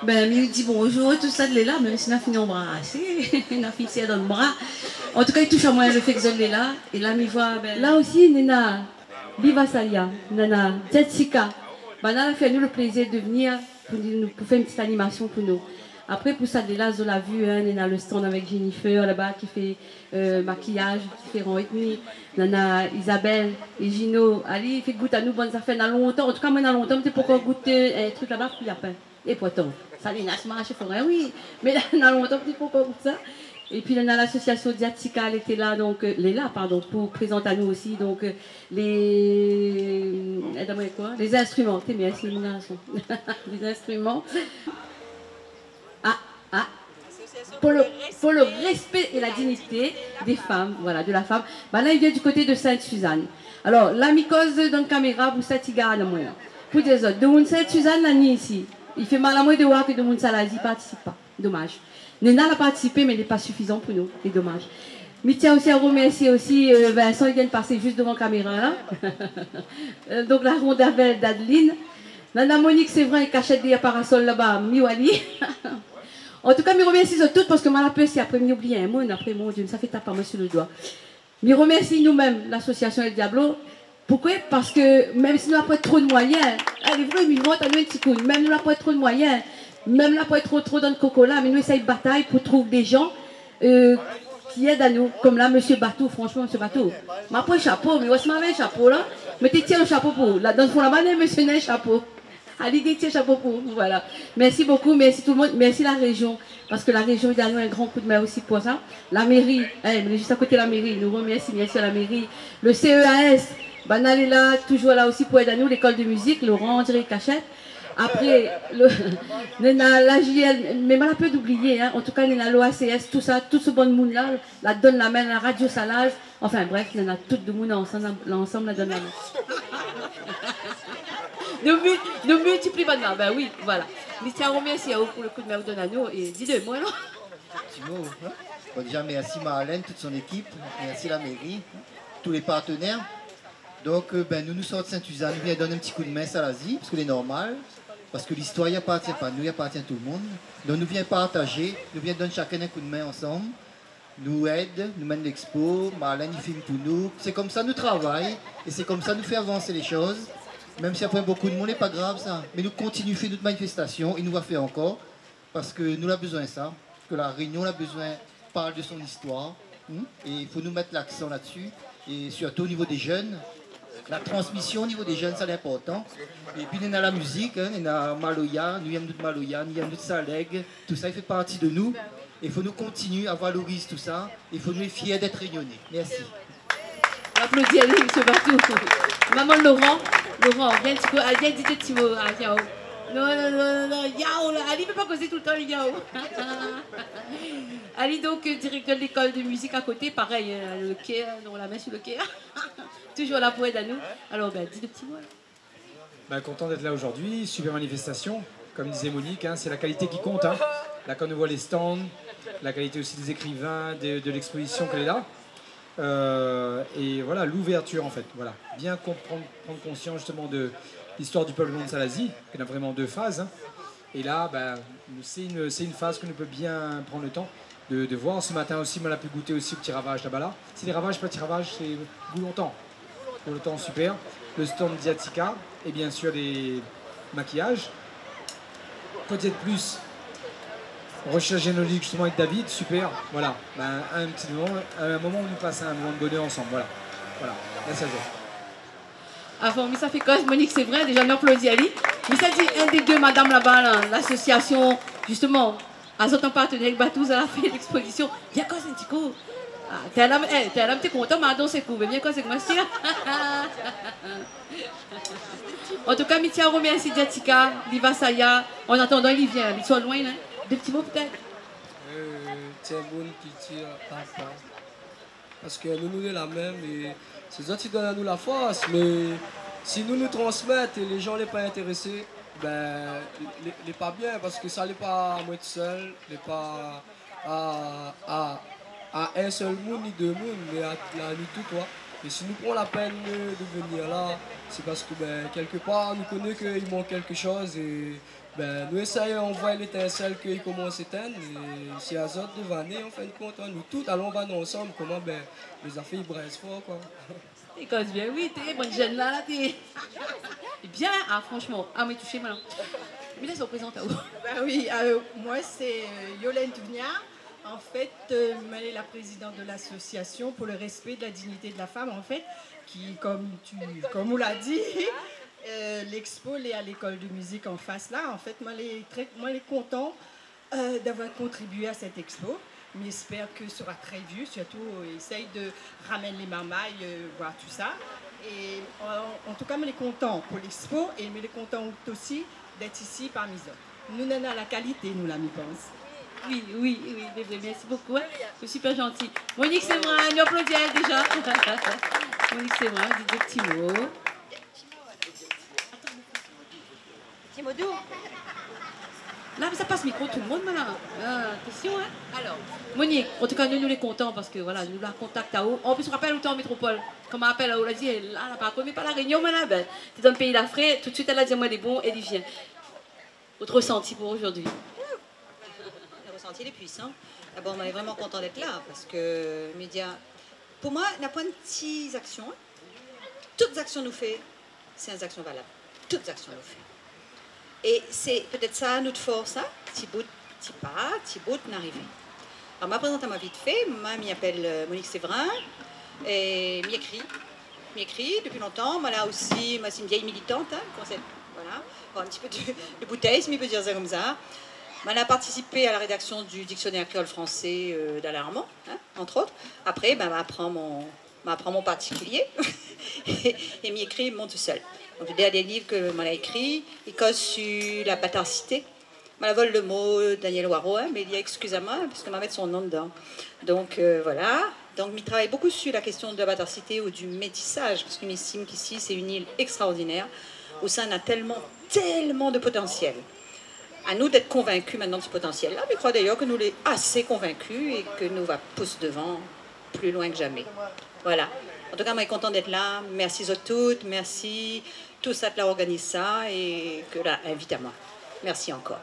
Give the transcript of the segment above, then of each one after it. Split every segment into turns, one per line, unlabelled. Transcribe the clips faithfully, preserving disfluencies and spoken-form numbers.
Ben, il dit bonjour, tout ça, de là, même si on a fini embrassé, on a fini dans le bras. En tout cas, il touche à moi le fait que je l'ai là. Et là, il voit, ben... Là aussi, Nena, Viva Saya, Nana, Jessica. Ben, là, elle a fait nous le plaisir de venir pour, pour faire une petite animation pour nous. Après, pour ça, de là, je l'ai vu, hein, Nena, le stand avec Jennifer là-bas qui fait euh, maquillage différent ethnique. Nana, Isabelle et Gino, Ali, fait goûter à nous bonnes affaires dans longtemps. En tout cas, moi, dans longtemps, c'est pourquoi goûter un truc là-bas, puis il y a pas. Et pourtant, ça les nasse marche, il faudrait, oui. Mais dans longtemps, c'est pourquoi goûter ça. Et puis, là, l'association Diatica, elle était là, donc, euh, elle est là, pardon, pour présenter à nous aussi, donc, euh, les. Quoi les instruments, t'es bien, c'est mon garçon. Les instruments. Ah, ah. Pour le, pour le respect et la dignité des femmes, voilà, de la femme. Bah là, il vient du côté de Sainte-Suzanne. Alors, la mycose dans la caméra, vous s'attigare à moi. Pour dire ça, de mon Sainte-Suzanne, là, ni ici. Il fait mal à moi de voir que de mon Salazi ne participe pas. Dommage. Nena a participé, mais il n'est pas suffisant pour nous. C'est dommage. Mais tiens aussi à remercier aussi euh, Vincent, il vient de passer juste devant la caméra, là. Donc, la ronde d'Adeline. Nana Monique, c'est vrai, elle cachette des parasols là-bas, Miwali. En tout cas, je remercie toutes parce que moi, la peur, si après, m'oublier un mot, après, mon Dieu, ça fait taper moi sur le doigt. Je remercie nous-mêmes, l'association El Diablo. Pourquoi? Parce que même si nous n'avons pas trop de moyens, allez, vous, nous un petit coup, même nous n'avons pas trop de moyens, même nous n'avons pas trop, trop dans le coco-là, mais nous essayons de bataille pour trouver des gens euh, qui aident à nous. Comme là, monsieur Batou, franchement, monsieur Batou. Je prends un chapeau, mais je m'avais un chapeau là. Mais tu tiens un chapeau pour. Là, dans le fond, la manette, monsieur n'a un chapeau. Allez, tiens chapeau pour vous, voilà. Merci beaucoup, merci tout le monde, merci la région, parce que la région, il a nous un grand coup de main aussi pour ça. La mairie, hein, juste à côté de la mairie, nous remercions bien sûr la mairie. Le C E A S, Banal est là, toujours là aussi pour aider à nous, l'école de musique, Laurent, André Cachette. Après, le, la J L, mais mal un peu d'oublier, hein. En tout cas, l'O A C S, tout ça, tout ce bon monde-là, la donne la main, la radio Salage, enfin bref, il y en a tout le monde ensemble, ensemble la donne la main. Ne multiplie pas de main, ben oui, voilà. Mais tiens, remercie pour le coup de main de Nano et dis-le, moi non.
Petit mot, hein? Bon, déjà, merci Marlène, toute son équipe, merci la mairie, tous les partenaires. Donc, ben, nous nous sortons de Sainte-Suzanne, nous venons donner un petit coup de main à Salazie, parce que c'est normal, parce que l'histoire n'y appartient pas à nous, il appartient à tout le monde. Donc, nous venons partager, nous venons donner chacun un coup de main ensemble, nous aide, nous mène l'expo, Marlène il filme pour nous. C'est comme ça nous travaillons, et c'est comme ça nous fait avancer les choses. Même si après beaucoup de monde, n'est pas grave ça. Mais nous continuons à faire notre manifestation, et nous va faire encore, parce que nous avons besoin de ça, que la Réunion a besoin, parle de son histoire, hein, et il faut nous mettre l'accent là-dessus, et surtout au niveau des jeunes, la transmission au niveau des jeunes, c'est important. Et puis, on a la musique, hein, on a Maloya, nous aimons notre Maloya, nous aimons notre Saleg, tout ça, il fait partie de nous. Et il faut nous continuer à valoriser tout ça, il faut nous être fiers d'être réunionnais. Merci.
Applaudis à lui, M. Batou. Maman Laurent, Laurent, viens, tu peux, viens dire des petits mots à Yao. Non, non, non, non, Yao, là, Ali ne peut pas causer tout le temps, Yao. Ali, donc, directeur de l'école de musique à côté, pareil, le quai, on la met sur le quai. Toujours là pour aider à nous. Alors, ben, dis des petits mots.
Ben, content d'être là aujourd'hui, super manifestation. Comme disait Monique, hein, c'est la qualité qui compte. Hein. Là, quand on voit les stands, la qualité aussi des écrivains, de, de l'exposition qu'elle est là. Euh, et voilà, l'ouverture en fait, voilà, bien comprendre, prendre conscience justement de l'histoire du peuple de Salazie, il y a vraiment deux phases, hein. Et là, ben, c'est une, c'est une phase que nous peut bien prendre le temps de, de voir. Ce matin aussi, on a pu goûter aussi au petit ravage là-bas là. C'est des ravages, pas de ravage, c'est goût longtemps, goût longtemps super. Le stand Diatica et bien sûr des maquillages. Peut-être plus. Recherche généalogique justement avec David, super, voilà, ben, un petit moment, un moment où nous passons un moment de bonheur ensemble, voilà, voilà, merci à vous.
Avant, mais ça fait quoi, Monique, c'est vrai, déjà, on applaudit Ali. Mais ça dit, un des deux madame là-bas, là, l'association, justement, à son partenaire avec Batouz, elle a fait l'exposition. Viens quoi, c'est un petit coup. Ah, t'es un homme, hey, t'es un homme, t'es content, mais adon, c'est cool, mais viens quoi, c'est que moi, c'est En tout cas, je tiens à remercier Diatica, Liva Saya, en attendant, il vient, ils sont loin, hein. Des petits mots peut-être
euh, C'est bonne culture, papa. Parce que nous, nous sommes la même et c'est ça qui donne à nous la force. Mais si nous nous transmettons et les gens ne sont pas intéressés, ben, n'est pas bien parce que ça n'est pas à moi tout seul, n'est pas à, à, à un seul monde ni deux mondes, mais à, à nous tous, quoi. Et si nous prenons la peine de venir là, c'est parce que ben, quelque part, nous connaissons qu'il manque quelque chose et ben, nous essayons, on voit l'étincelle qu'il commence à s'éteindre. Et c'est à Zot de vanner, en fin de compte. Hein. Nous tous allons vanner ensemble comment ben, les affaires brassent fort. Quoi.
T'es cause bien, oui, t'es bonne jeune là, là, t'es. Bien, ah, franchement. Ah, mais touché maintenant. Mais là, ça représente à où?
Ben oui, euh, moi c'est euh, Yolène Tounia. En fait, euh, elle est la présidente de l'association pour le respect de la dignité de la femme, en fait, qui, comme, tu, comme on l'a dit, euh, l'expo est à l'école de musique en face là. En fait, moi, elle est très, moi, elle est content euh, d'avoir contribué à cette expo. Mais j'espère que ce sera très vu, surtout euh, essaye de ramener les mamailles, euh, voir tout ça. Et en, en tout cas, elle est content pour l'expo et elle est content aussi d'être ici parmi eux. Nous n'avons la qualité, nous, la mi pense.
Oui, oui, oui, mais vrai, merci beaucoup. Hein. C'est super gentil. Monique Séverin, nous applaudissons elle déjà. Monique Séverin, dit deux petits mots.
Petit mot doux.
Là, ça passe micro tout le monde, maintenant. Ah, question, hein? Alors, Monique, en tout cas, nous, nous les contents parce que voilà, nous la contact à haut. En plus, on rappelle où tu es en métropole. Comme on appelle à haut, elle a dit, là, elle n'a pas connu pas la réunion, maintenant. Ben, tu es dans le pays d'Afrique, tout de suite, elle a dit, moi, elle est bon, elle y vient. Votre ressenti pour aujourd'hui?
Le ressenti est puissant. D'abord, on est vraiment content d'être là parce que les médias, pour moi, il y a plein de petites actions. Toutes actions nous fait, c'est des actions valables. Toutes actions nous fait. Et c'est peut-être ça notre force, hein? Petit bout, petit pas, petit bout d'arriver. Alors, ma présente à ma vite fait, moi, je m'appelle Monique Séverin, et je m'écris. Je m'écris depuis longtemps. Moi, là aussi, moi, c'est une vieille militante, hein, concept, voilà. Bon, un petit peu de, de bouteille, si on peut dire ça comme ça. Moi, a participé à la rédaction du dictionnaire créole français euh, d'Alarmand, hein, entre autres. Après, ben, m'apprend mon, m'apprend mon particulier, et, et m'écrit mon tout seul. Donc, le dernier livre que m'a écrit, il cause sur la bâtardité. Je vole le mot Daniel Waro, hein, mais il dit excusez-moi, parce qu'on va mettre son nom dedans. Donc, euh, voilà. Donc, il travaille beaucoup sur la question de la bâtardité ou du métissage, parce qu'il estime qu'ici, c'est une île extraordinaire, où ça a tellement, tellement de potentiel. À nous d'être convaincus maintenant de ce potentiel-là, mais je crois d'ailleurs que nous l'est assez convaincus et que nous va pousser devant plus loin que jamais. Voilà. En tout cas, moi, je suis content d'être là. Merci à toutes, merci tout ça qui organise ça et que là, invite à moi. Merci encore.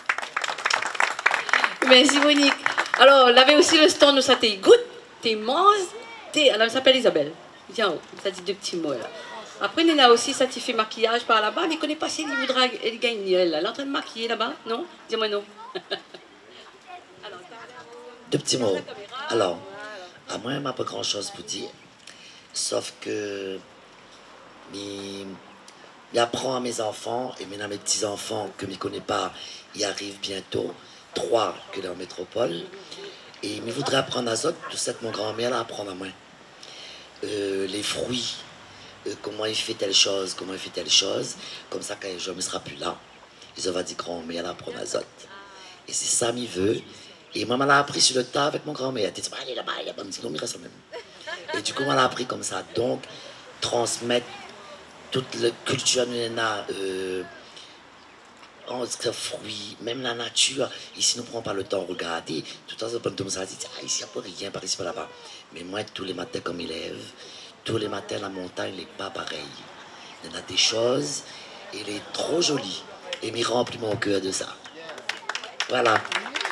Merci Monique. Alors, elle avait aussi le stand où ça t'es goûte, t'es mange, t'es. Alors, elle s'appelle Isabelle. Tiens, ça dit deux petits mots là. Après, il y a aussi ça qui fait maquillage par là-bas, mais elle ne connaît pas si elle voudra, elle gagne elle. Elle est en train de maquiller là-bas, non? Dis-moi non.
Deux petits mots. Alors, à moi, il n'y a pas grand-chose pour dire. Sauf que j'apprends à mes enfants et maintenant à mes petits-enfants que je ne connais pas, ils arrivent bientôt, trois que dans la métropole. Et je voudrais apprendre à eux, tout ça que mon grand-mère a apprendre à moi. Euh, les fruits, euh, comment il fait telle chose, comment il fait telle chose. Comme ça, quand je ne serai plus là, ils vont dire grand-mère apprendre à eux. Et c'est ça qu'il veut. Et maman l'a appris sur le tas avec mon grand-mère. Elle dit, allez là-bas, il y a pas de petit nom, il reste même. Et du coup, on l'a appris comme ça. Donc, transmettre toute la culture euh, en fruits, même la nature. Ici, nous ne prenons pas le temps de regarder. Tout le temps, on ça dit, ah, ici, il n'y a pas rien, par ici, par là-bas. Mais moi, tous les matins, comme élève, tous les matins, la montagne n'est pas pareille. Il y en a des choses, et elle est trop jolie. Et m'y remplit mon cœur de ça. Voilà.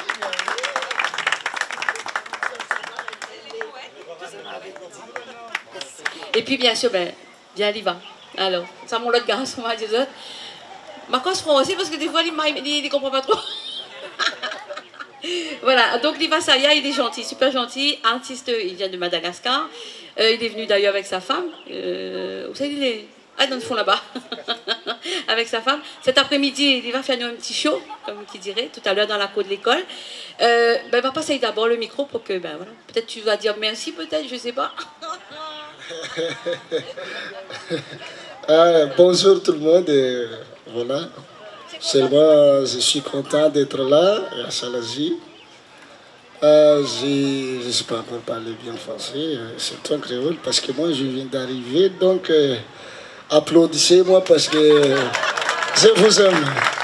Et puis, bien sûr, ben, bien, il va. Alors, ça, mon autre garçon va dire, ma cause prend aussi parce que des fois, il ne comprend pas trop. Voilà, donc Liva Saya, il est gentil, super gentil, artiste, il vient de Madagascar. Euh, il est venu d'ailleurs avec sa femme. Euh, vous savez, il est ah, dans le fond là-bas, avec sa femme. Cet après-midi, il va faire nous un petit show, comme qui dirait, tout à l'heure dans la cour de l'école. Euh, ben, va passer d'abord le micro pour que, ben voilà, peut-être tu vas dire merci, peut-être, je sais pas.
Ah, bonjour tout le monde, et voilà. Seulement, je suis content d'être là, à Salazie. Euh, je ne sais pas encore parler bien français, surtout en créole, parce que moi je viens d'arriver, donc euh, applaudissez-moi parce que je vous aime.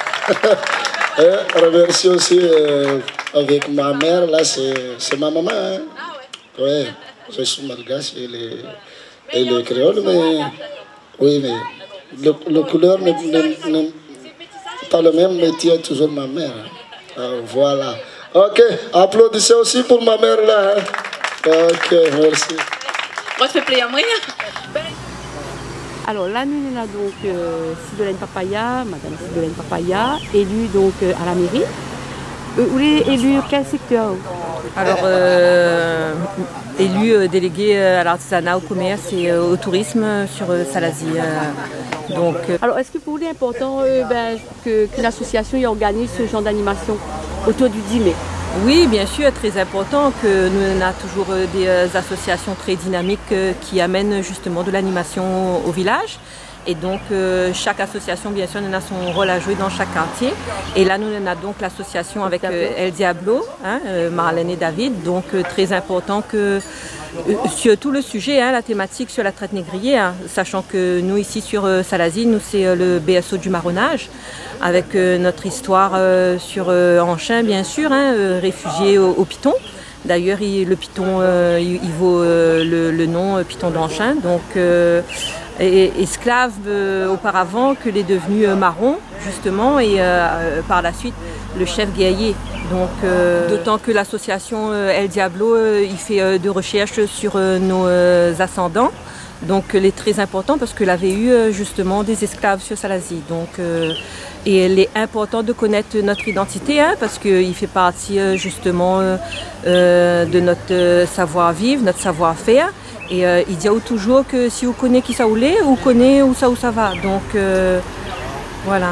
Et remercie aussi euh, avec ma mère, là c'est ma maman. Hein? Ouais, je suis malgache et le, et le créole, mais oui, mais le, le couleur ne, ne, ne pas le même métier, toujours ma mère. Euh, voilà. Ok, applaudissez aussi pour ma mère là. Hein. Ok, merci.
Moi, je fais plaisir, moi. Alors là, nous sommes donc euh, Sidolène Papaya, Madame Sidolène Papaya, élue donc euh, à la mairie. Euh, vous êtes élue quel secteur?
Alors, euh, élue euh, déléguée à l'artisanat, au commerce et euh, au tourisme sur euh, Salazie. Euh, donc, euh...
Alors, est-ce que pour vous, il est important euh, ben, que, que l'association organise ce genre d'animation autour du dix mai?
Oui, bien sûr, très important que nous avons toujours des associations très dynamiques qui amènent justement de l'animation au village. Et donc euh, chaque association, bien sûr, a son rôle à jouer dans chaque quartier. Et là, nous avons donc l'association avec euh, El Diablo, hein, euh, Marlène et David. Donc euh, très important que euh, sur tout le sujet, hein, la thématique sur la traite négrière, hein, sachant que nous ici sur euh, Salazie, nous c'est euh, le B S O du marronnage, avec euh, notre histoire euh, sur euh, Anchin, bien sûr, hein, euh, réfugié au, au Piton. D'ailleurs, le Piton, euh, il, il vaut euh, le, le nom euh, Piton d'Anchin. Donc, euh, et, esclave euh, auparavant, qu'il est devenu euh, marron, justement, et euh, par la suite, le chef guerrier. Donc, euh, d'autant que l'association euh, El Diablo, euh, il fait euh, de recherches sur euh, nos euh, ascendants. Donc, il est très important parce qu'il avait eu euh, justement des esclaves sur Salazie. Donc, euh, et il est important de connaître notre identité, hein, parce qu'il fait partie euh, justement euh, euh, de notre euh, savoir-vivre, notre savoir-faire. Et euh, il dit toujours que si vous connaissez qui ça ou l'est, vous connaissez où ça où ça va. Donc euh, voilà.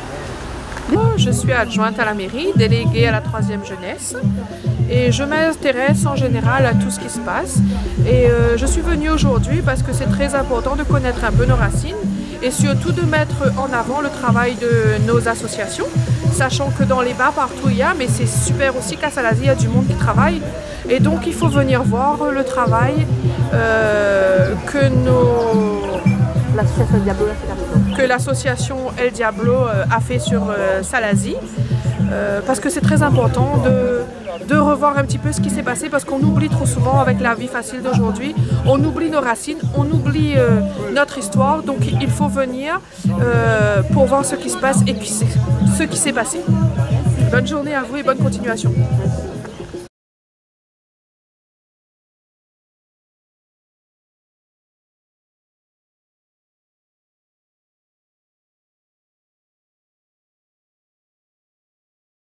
Je suis adjointe à la mairie, déléguée à la troisième jeunesse et je m'intéresse en général à tout ce qui se passe. Et euh, je suis venue aujourd'hui parce que c'est très important de connaître un peu nos racines et surtout de mettre en avant le travail de nos associations, sachant que dans les bars partout il y a, mais c'est super aussi qu'à Salazie il y a du monde qui travaille. Et donc il faut venir voir le travail euh, que nos...
L'association Diablo,
que l'association El Diablo a fait sur euh, Salazie, euh, parce que c'est très important de, de revoir un petit peu ce qui s'est passé, parce qu'on oublie trop souvent avec la vie facile d'aujourd'hui, on oublie nos racines, on oublie euh, notre histoire, donc il faut venir euh, pour voir ce qui se passe et ce qui s'est passé. Bonne journée à vous et bonne continuation.